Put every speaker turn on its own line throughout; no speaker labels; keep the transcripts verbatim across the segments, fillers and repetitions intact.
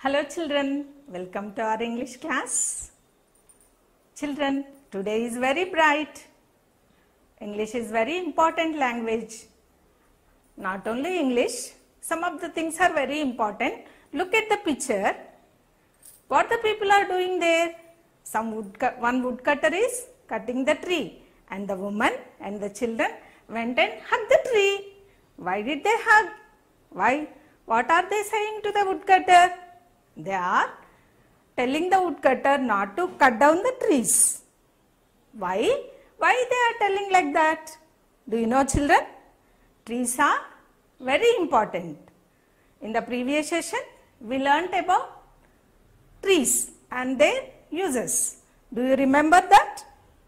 Hello children, welcome to our English class. Children, today is very bright. English is very important language. Not only English, some of the things are very important. Look at the picture. What the people are doing there? Some wood, one woodcutter is cutting the tree, and the woman and the children went and hugged the tree. Why did they hug? Why? What are they saying to the woodcutter? They are telling the woodcutter not to cut down the trees. Why? Why they are telling like that? Do you know children? Trees are very important. In the previous session, we learnt about trees and their uses. Do you remember that?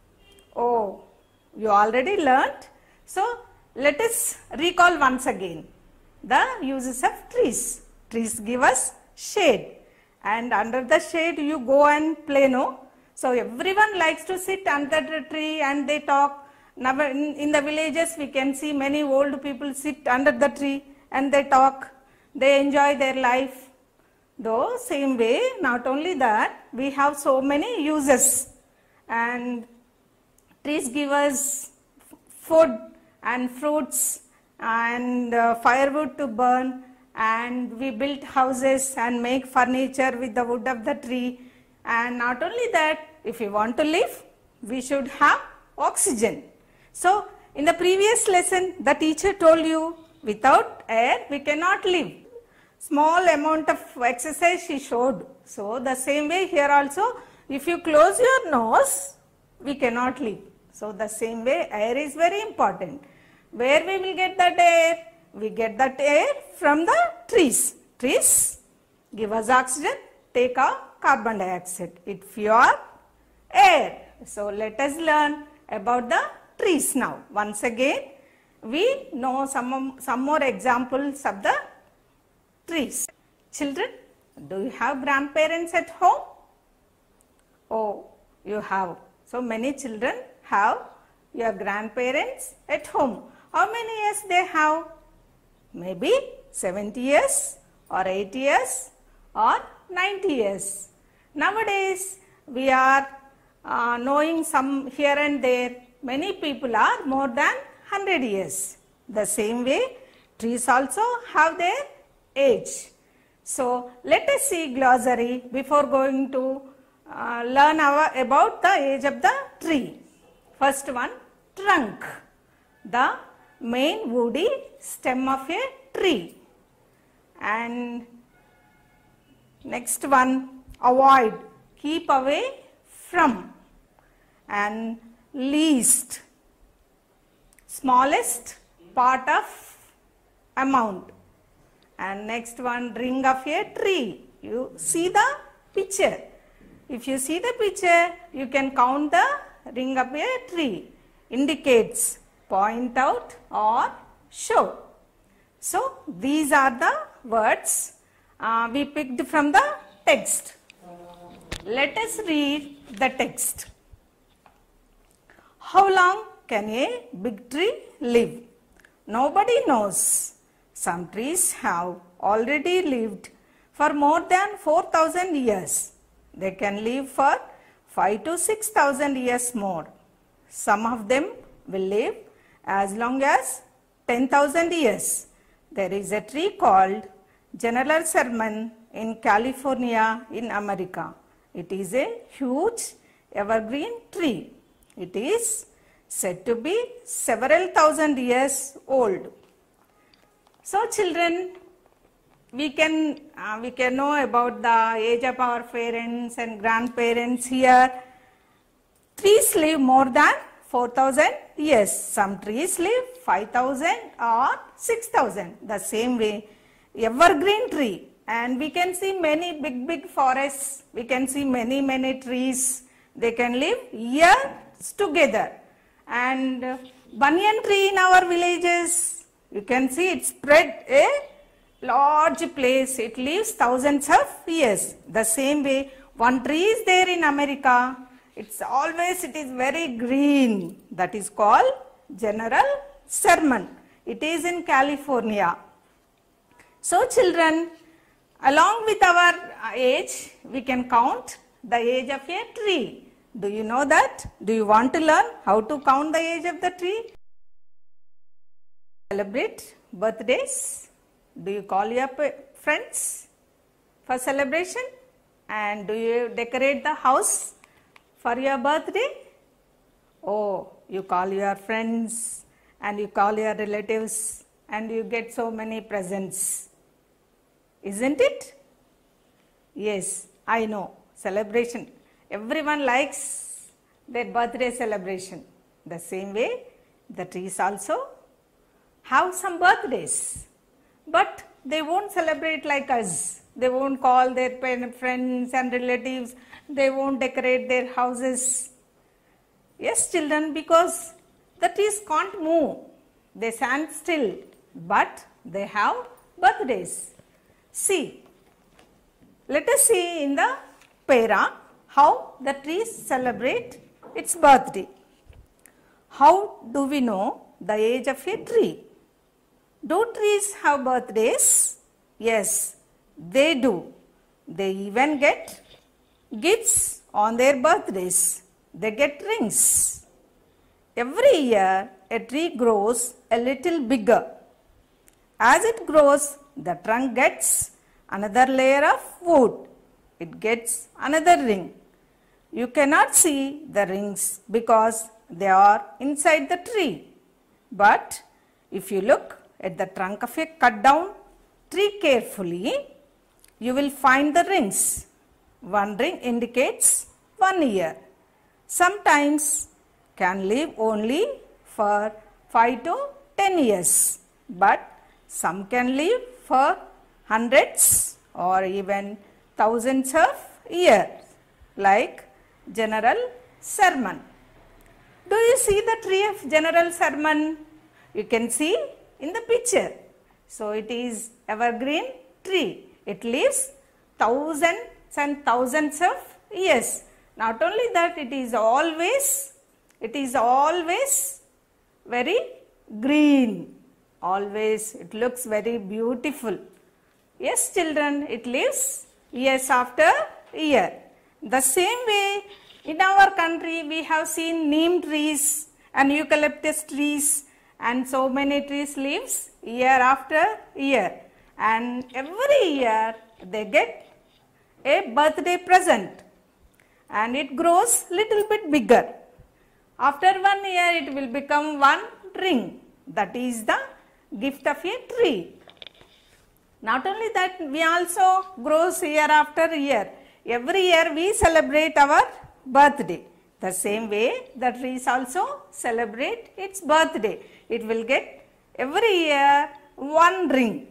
Oh, you already learnt. So, let us recall once again the uses of trees. Trees give us shade, and under the shade you go and play, no? So everyone likes to sit under the tree and they talk. Now in, in the villages we can see many old people sit under the tree and they talk. They enjoy their life. Though same way, not only that, we have so many uses, and trees give us food and fruits and uh, firewood to burn, and we build houses and make furniture with the wood of the tree. And not only that, if we want to live, we should have oxygen. So in the previous lesson, the teacher told you without air we cannot live. Small amount of exercise she showed. So the same way here also, if you close your nose, we cannot live. So the same way, air is very important. Where we will get that air? We get that air from the trees. Trees give us oxygen, take out carbon dioxide. It pure air. So let us learn about the trees now. Once again, we know some, some more examples of the trees. Children, do you have grandparents at home? Oh, you have. So many children have your grandparents at home. How many years they have? Maybe seventy years or eighty years or ninety years. Nowadays, we are uh, knowing some here and there. Many people are more than one hundred years. The same way, trees also have their age. So, let us see glossary before going to uh, learn our, about the age of the tree. First one, trunk. The main woody stem of a tree. And next one, avoid, keep away from. And least, smallest part of amount. And next one, ring of a tree. You see the picture. If you see the picture, you can count the ring of a tree. Indicates, point out or show. So these are the words uh, we picked from the text. Let us read the text. How long can a big tree live? Nobody knows. Some trees have already lived for more than four thousand years. They can live for five to six thousand years more. Some of them will live as long as ten thousand years. There is a tree called General Sherman in California in America. It is a huge evergreen tree. It is said to be several thousand years old. So children, we can, uh, we can know about the age of our parents and grandparents here. Trees live more than four thousand years. Some trees live five thousand or six thousand. The same way, evergreen tree. And we can see many big, big forests. We can see many, many trees. They can live years together. And uh, banyan tree in our villages, you can see it spread a large place. It lives thousands of years. The same way, one tree is there in America. It's always, it is very green. That is called General Sherman. It is in California. So children, Along with our age, we can count the age of a tree. Do you know that? Do you want to learn how to count the age of the tree? Celebrate birthdays? Do you call your friends for celebration? And do you decorate the house for your birthday? Oh, you call your friends and you call your relatives and you get so many presents. Isn't it? Yes, I know. Celebration. Everyone likes their birthday celebration. The same way, the trees also have some birthdays. But they won't celebrate like us. They won't call their friends and relatives. They won't decorate their houses. Yes, children, because the trees can't move. They stand still, but they have birthdays. See, let us see in the para how the trees celebrate its birthday. How do we know the age of a tree? Do trees have birthdays? Yes, they do. They even get gifts on their birthdays. They get rings. Every year, a tree grows a little bigger. As it grows, the trunk gets another layer of wood. It gets another ring. You cannot see the rings because they are inside the tree. But if you look at the trunk of a cut down tree carefully, you will find the rings. One ring indicates one year. Sometimes can live only for five to ten years, but some can live for hundreds or even thousands of years, like General Sherman. Do you see the tree of General Sherman? You can see in the picture. So it is evergreen tree. It lives thousands and thousands of years. Not only that, it is always, it is always very green. Always, it looks very beautiful. Yes, children, it lives years after year. The same way, in our country, we have seen neem trees and eucalyptus trees, and so many trees lives year after year. And every year, they get a birthday present. And it grows little bit bigger. After one year, it will become one ring. That is the gift of a tree. Not only that, we also grows year after year. Every year we celebrate our birthday. The same way, the trees also celebrate its birthday. It will get every year one ring.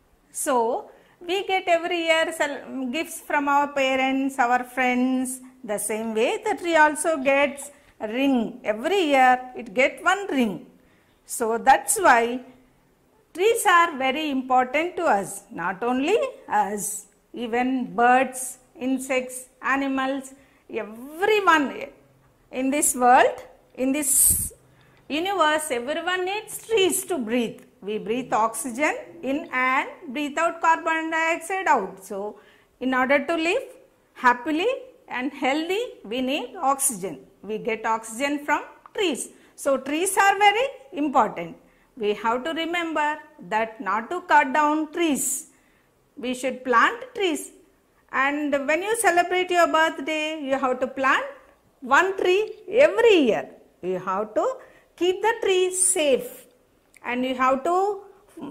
So, we get every year gifts from our parents, our friends. The same way, the tree also gets a ring. Every year, it gets one ring. So, that's why trees are very important to us. Not only us, even birds, insects, animals, everyone in this world, in this universe, everyone needs trees to breathe. We breathe oxygen in and breathe out carbon dioxide out. So, in order to live happily and healthy, we need oxygen. We get oxygen from trees. So, trees are very important. We have to remember that not to cut down trees. We should plant trees. And when you celebrate your birthday, you have to plant one tree every year. You have to keep the tree safe. And you have to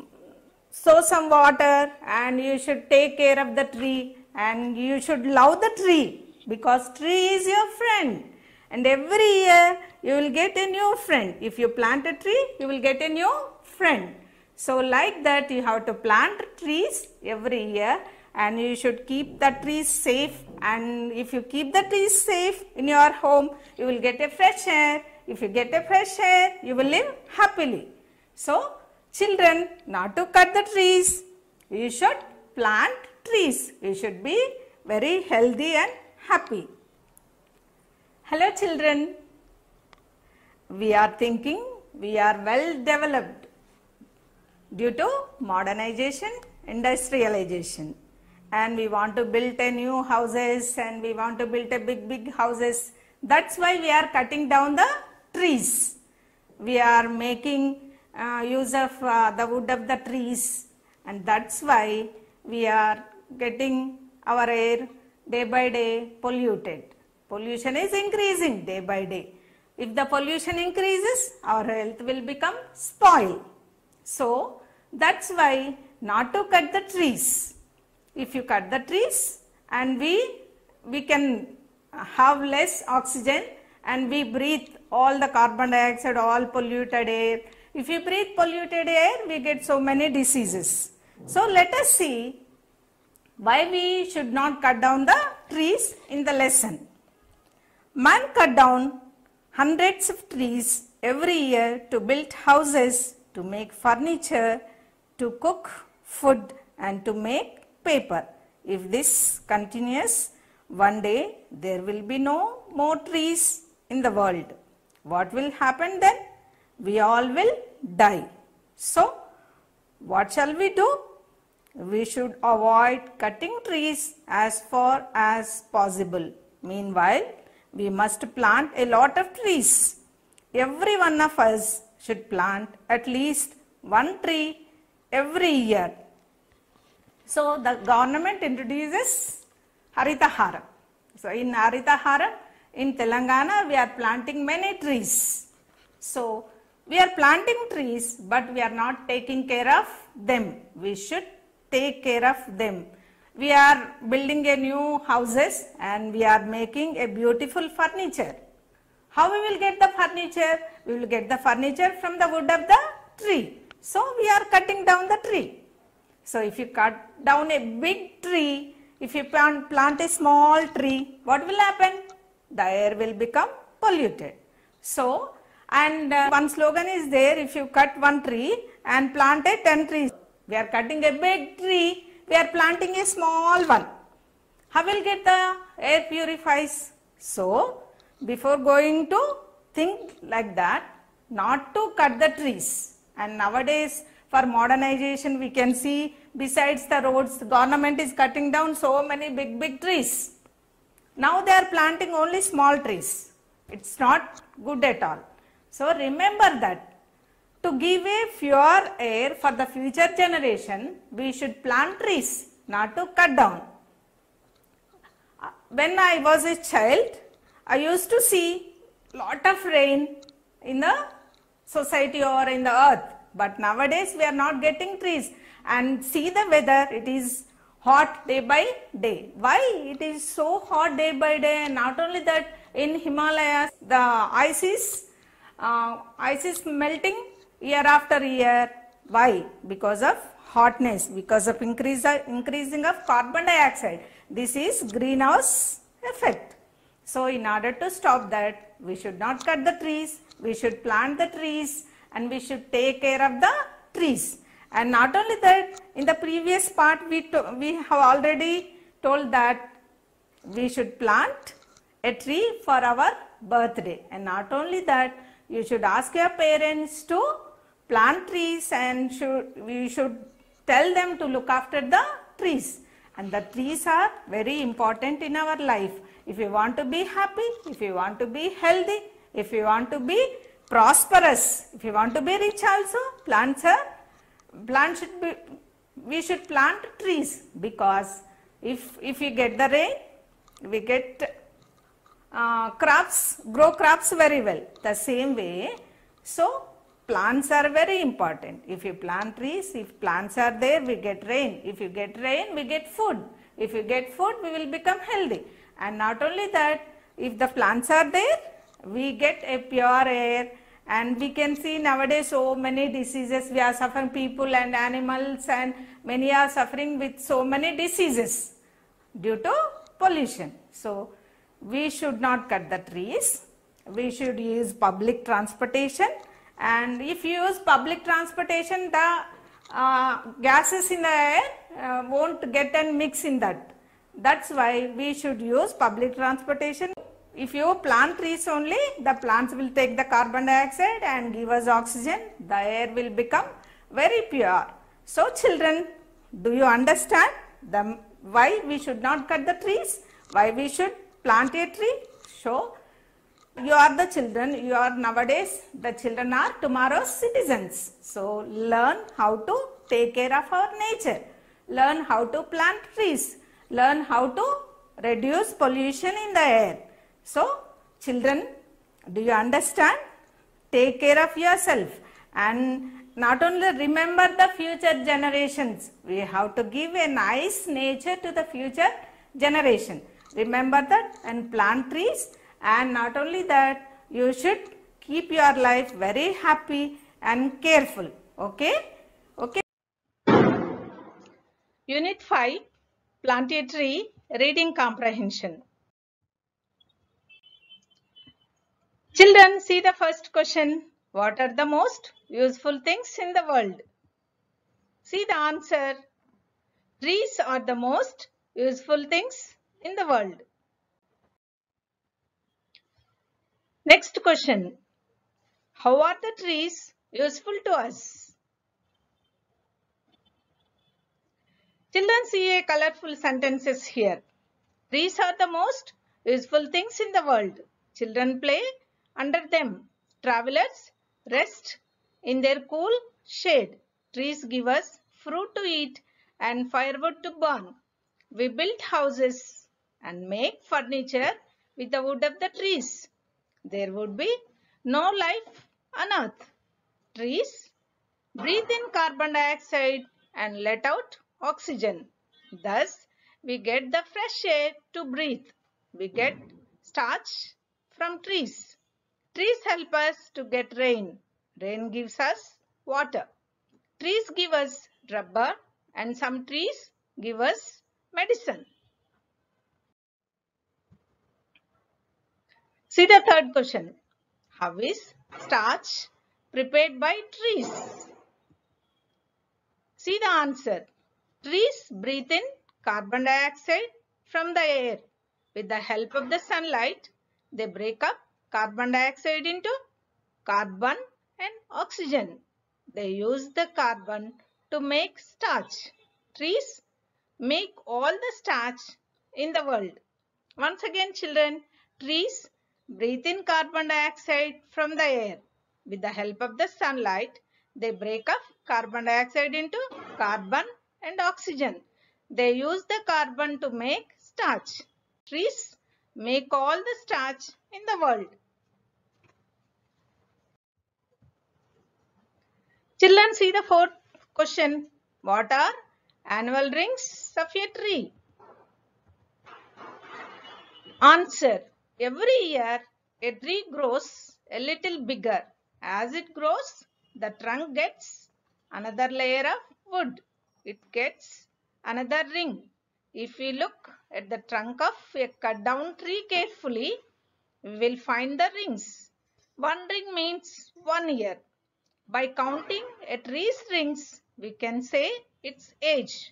sow some water, and you should take care of the tree, and you should love the tree, because tree is your friend. And every year you will get a new friend. If you plant a tree, you will get a new friend. So like that, you have to plant trees every year, and you should keep the trees safe. And if you keep the trees safe in your home, you will get a fresh air. If you get a fresh air, you will live happily. So, children, not to cut the trees, you should plant trees. You should be very healthy and happy. Hello children, we are thinking we are well developed due to modernization, industrialization. and we want to build a new houses and we want to build a big big houses. That's why we are cutting down the trees. We are making uh, use of uh, the wood of the trees, and that's why we are getting our air day by day polluted. Pollution is increasing day by day. If the pollution increases, our health will become spoiled. So that's why not to cut the trees. If you cut the trees, and we we can have less oxygen and we breathe all the carbon dioxide, all polluted air. If you breathe polluted air, we get so many diseases. So let us see why we should not cut down the trees in the lesson. Man cut down hundreds of trees every year to build houses, to make furniture, to cook food and to make paper. If this continues, one day there will be no more trees in the world. What will happen then? We all will die. So what shall we do? We should avoid cutting trees as far as possible. Meanwhile, we must plant a lot of trees. Every one of us should plant at least one tree every year. So the government introduces Haritaharam. So in Haritaharam, in Telangana, we are planting many trees. So we are planting trees, but we are not taking care of them. We should take care of them. We are building a new houses and we are making a beautiful furniture. How we will get the furniture? We will get the furniture from the wood of the tree. So we are cutting down the tree. So if you cut down a big tree, if you plant, plant a small tree, what will happen? The air will become polluted. So, and uh, one slogan is there, if you cut one tree and plant a ten trees. We are cutting a big tree, we are planting a small one. How will get the air purifies? So, before going to think like that, not to cut the trees. And nowadays, for modernization, we can see besides the roads, the government is cutting down so many big, big trees. Now they are planting only small trees. It's not good at all. So remember that to give a pure air for the future generation, we should plant trees, not to cut down. When I was a child, I used to see lot of rain in the society or in the earth. But nowadays we are not getting trees, and see the weather, it is hot day by day. Why it is so hot day by day? And not only that, in Himalayas the ice is uh, ice is melting year after year. Why? Because of hotness, because of increase increasing of carbon dioxide. This is greenhouse effect. So in order to stop that, we should not cut the trees, we should plant the trees, and we should take care of the trees. And not only that, in the previous part we, we have already told that we should plant a tree for our birthday. And not only that, you should ask your parents to plant trees, and should, we should tell them to look after the trees. And the trees are very important in our life. If you want to be happy, if you want to be healthy, if you want to be prosperous, if you want to be rich also, plants are, plants should be, we should plant trees, because if, if we get the rain, we get uh, crops, grow crops very well. The same way, so plants are very important. If you plant trees, if plants are there, we get rain. If you get rain, we get food. If you get food, we will become healthy. And not only that, if the plants are there, we get a pure air. And we can see nowadays so many diseases we are suffering, people and animals, and many are suffering with so many diseases due to pollution. So we should not cut the trees. We should use public transportation. And if you use public transportation, the uh, gases in the air uh, won't get and mix in that. That's why we should use public transportation. If you plant trees only, the plants will take the carbon dioxide and give us oxygen. The air will become very pure. So children, do you understand? The Why we should not cut the trees? Why we should plant a tree? So, you are the children, you are nowadays, the children are tomorrow's citizens. So, learn how to take care of our nature. Learn how to plant trees. Learn how to reduce pollution in the air. So, children, do you understand? Take care of yourself and not only remember the future generations, we have to give a nice nature to the future generation. Remember that and plant trees, and not only that, you should keep your life very happy and careful. Okay? Okay. Unit five, Plant a Tree, Reading Comprehension. Children, see the first question. What are the most useful things in the world? See the answer. Trees are the most useful things in the world. Next question. How are the trees useful to us? Children, see a colorful sentences here. Trees are the most useful things in the world. Children play under them. Travelers rest in their cool shade. Trees give us fruit to eat and firewood to burn. We build houses and make furniture with the wood of the trees. There would be no life on earth. Trees breathe in carbon dioxide and let out oxygen. Thus, we get the fresh air to breathe. We get starch from trees. Trees help us to get rain. Rain gives us water. Trees give us rubber and some trees give us medicine. See the third question. How is starch prepared by trees? See the answer. Trees breathe in carbon dioxide from the air. With the help of the sunlight, they break up carbon dioxide into carbon and oxygen. They use the carbon to make starch. Trees make all the starch in the world. Once again, children, trees breathe in carbon dioxide from the air. With the help of the sunlight, they break up carbon dioxide into carbon and oxygen. They use the carbon to make starch. Trees make all the starch in the world. Children, see the fourth question. What are annual rings of a tree? Answer. Every year, a tree grows a little bigger. As it grows, the trunk gets another layer of wood. It gets another ring. If we look at the trunk of a cut down tree carefully, we will find the rings. One ring means one year. By counting a tree's rings, we can say its age.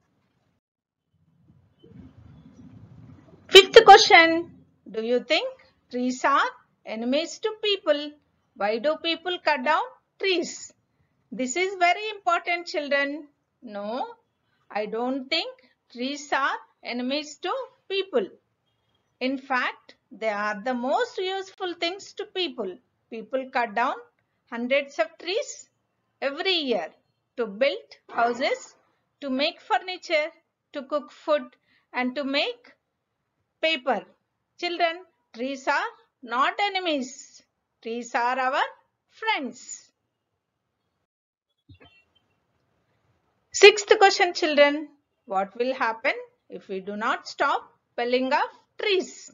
Fifth question. Do you think trees are enemies to people? Why do people cut down trees? This is very important, children. No, I don't think trees are enemies to people. In fact, they are the most useful things to people. People cut down hundreds of trees every year to build houses, to make furniture, to cook food, and to make paper. Children, trees are not enemies. Trees are our friends. Sixth question, children. What will happen if we do not stop felling of trees?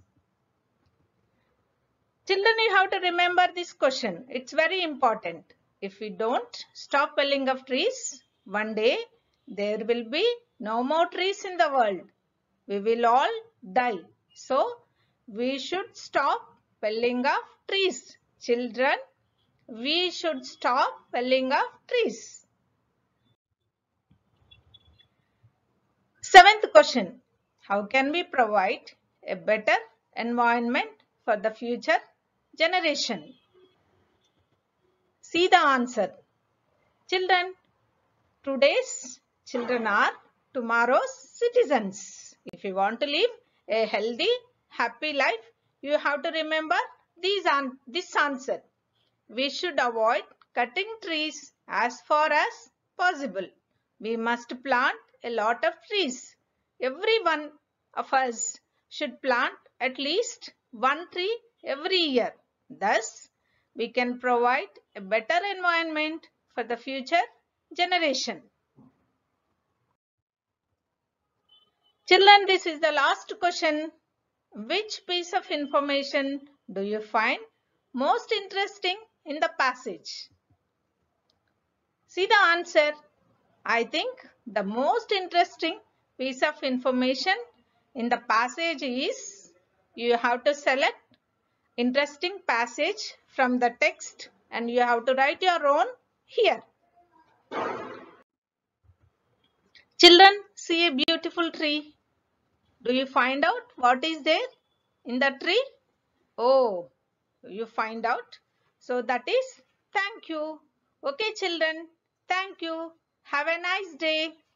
Children, you have to remember this question. It's very important. If we don't stop felling of trees, one day there will be no more trees in the world. We will all die. So, we should stop felling of trees. Children, we should stop felling of trees. Seventh question. How can we provide a better environment for the future generation? See the answer. Children, today's children are tomorrow's citizens. If you want to live a healthy, happy life, you have to remember these an this answer. We should avoid cutting trees as far as possible. We must plant a lot of trees. Every one of us should plant at least one tree every year. Thus, we can provide a better environment for the future generation. Children, this is the last question. Which piece of information do you find most interesting in the passage? See the answer. I think the most interesting piece of information in the passage is you have to select interesting passage from the text and you have to write your own here. Children, see a beautiful tree. Do you find out what is there in the tree? Oh, you find out. So that is thank you. Okay, children. Thank you. Have a nice day.